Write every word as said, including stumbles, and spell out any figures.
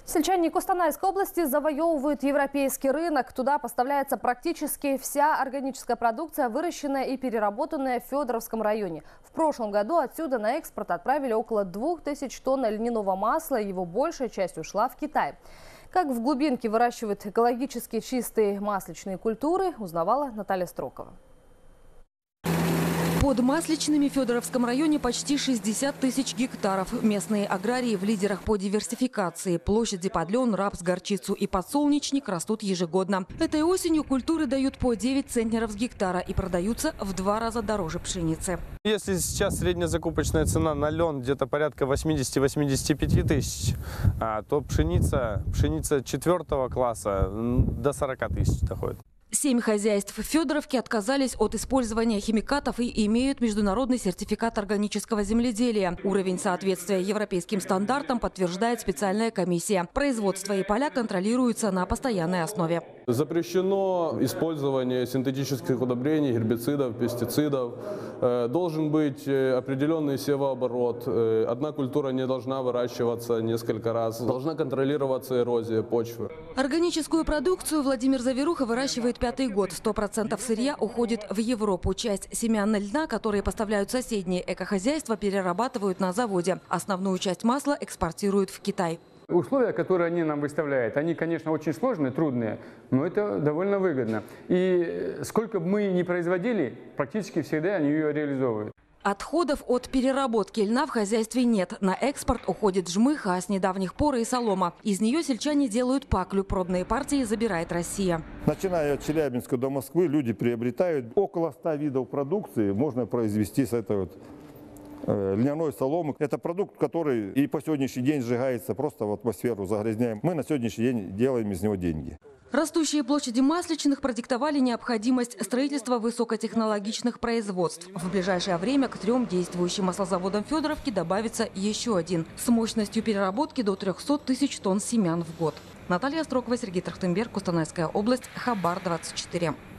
Сельчане Костанайской области завоевывают европейский рынок. Туда поставляется практически вся органическая продукция, выращенная и переработанная в Федоровском районе. В прошлом году отсюда на экспорт отправили около двух тысяч тонн льняного масла. Его большая часть ушла в Китай. Как в глубинке выращивают экологически чистые масличные культуры, узнавала Наталья Строкова. Под масличными в Федоровском районе почти шестьдесят тысяч гектаров. Местные аграрии в лидерах по диверсификации. Площади под лен, рапс, горчицу и подсолнечник растут ежегодно. Этой осенью культуры дают по девять центнеров с гектара и продаются в два раза дороже пшеницы. Если сейчас средняя закупочная цена на лен где-то порядка восьмидесяти-восьмидесяти пяти тысяч, то пшеница, пшеница четвертого класса до сорока тысяч доходит. Семь хозяйств в Федоровке отказались от использования химикатов и имеют международный сертификат органического земледелия. Уровень соответствия европейским стандартам подтверждает специальная комиссия. Производство и поля контролируются на постоянной основе. Запрещено использование синтетических удобрений, гербицидов, пестицидов. Должен быть определенный севооборот. Одна культура не должна выращиваться несколько раз. Должна контролироваться эрозия почвы. Органическую продукцию Владимир Заверуха выращивает пятый год. Сто процентов сырья уходит в Европу. Часть семян льна, которые поставляют соседние экохозяйства, перерабатывают на заводе. Основную часть масла экспортируют в Китай. Условия, которые они нам выставляют, они, конечно, очень сложные, трудные, но это довольно выгодно. И сколько бы мы ни производили, практически всегда они ее реализовывают. Отходов от переработки льна в хозяйстве нет. На экспорт уходит жмых, а с недавних пор и солома. Из нее сельчане делают паклю. Пробные партии забирает Россия. Начиная от Челябинска до Москвы, люди приобретают около ста видов продукции. Можно произвести с этой вот э, льняной соломы. Это продукт, который и по сегодняшний день сжигается, просто в атмосферу загрязняем. Мы на сегодняшний день делаем из него деньги. Растущие площади масличных продиктовали необходимость строительства высокотехнологичных производств. В ближайшее время к трем действующим маслозаводам Федоровки добавится еще один с мощностью переработки до трёхсот тысяч тонн семян в год. Наталья Строкова, Сергей Трахтенберг, Костанайская область, Хабар двадцать четыре.